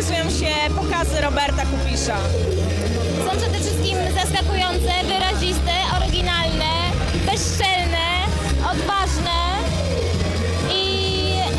ukazują się pokazy Roberta Kupisza? Są przede wszystkim zaskakujące, wyraziste, oryginalne, bezczelne, odważne i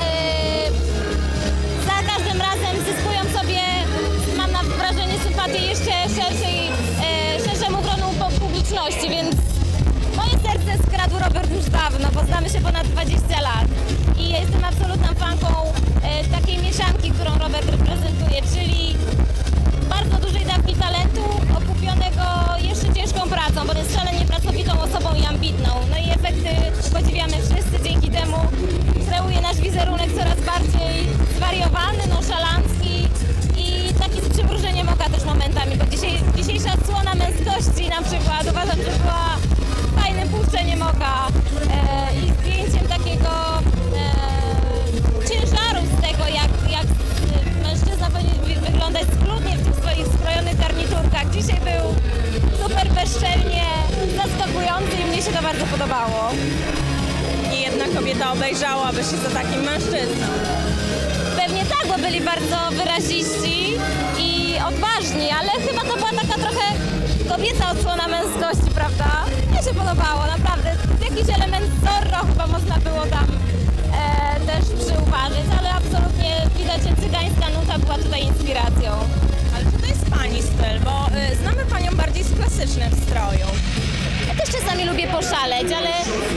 za każdym razem zyskują sobie, mam wrażenie, sympatię jeszcze szerszemu gronu publiczności, więc moje serce skradł Robert już dawno, bo znamy się ponad 20 lat i jestem absolutną fanką takiej mieszanki, którą Robert reprezentuje, czyli bardzo dużej dawki talentu, okupionego jeszcze ciężką pracą, bo jest szalenie pracowitą osobą i ambitną. No i efekty podziwiamy wszyscy, dzięki temu kreuje nasz wizerunek coraz bardziej zwariowany, nonszalancki i taki z przymrużeniem oka też momentami, bo dzisiejsza odsłona męskości na przykład uważam, że była fajnym puszczeniem oka i zdjęciem takiego ciężaru z tego, jak mężczyzna powinien wyglądać schludnie w tych swoich skrojonych garniturkach. Dzisiaj był super bezczelnie zaskakujący i mnie się to bardzo podobało. Nie jedna kobieta obejrzałaby się za takim mężczyzną. Pewnie tak, bo byli bardzo wyraziści i odważni, ale chyba to była taka trochę kobieca odsłona męskości, prawda? Mnie się podobało, naprawdę. Jakiś element Zorro chyba można było tam też przyuważyć, ale absolutnie widać, że cygańska nuta była tutaj inspiracją. Ale czy to jest Pani styl? Bo znamy Panią bardziej z klasycznym stroju. Ja też czasami lubię poszaleć, ale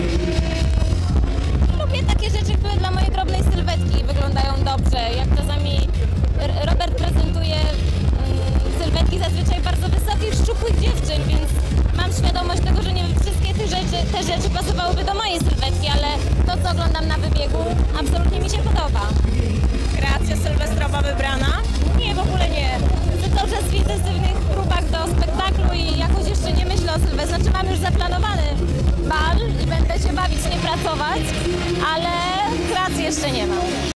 lubię takie rzeczy, które dla mojej drobnej sylwetki wyglądają dobrze. Jak czasami Robert prezentuje sylwetki zazwyczaj bardzo wysokich, szczupłych dziewczyn, więc mam świadomość tego, że nie wszystkie te rzeczy pasowałyby do mojej sylwetki, ale to, co oglądam na wybiegu, absolutnie mi się podoba. Kreacja sylwestrowa wybrana? Nie, w ogóle nie. Jestem cały czas w intensywnych próbach do spektaklu i jakoś jeszcze nie myślę o Sylwestrze. Znaczy mam już zaplanowany bal i będę się bawić, nie pracować, ale kreacji jeszcze nie mam.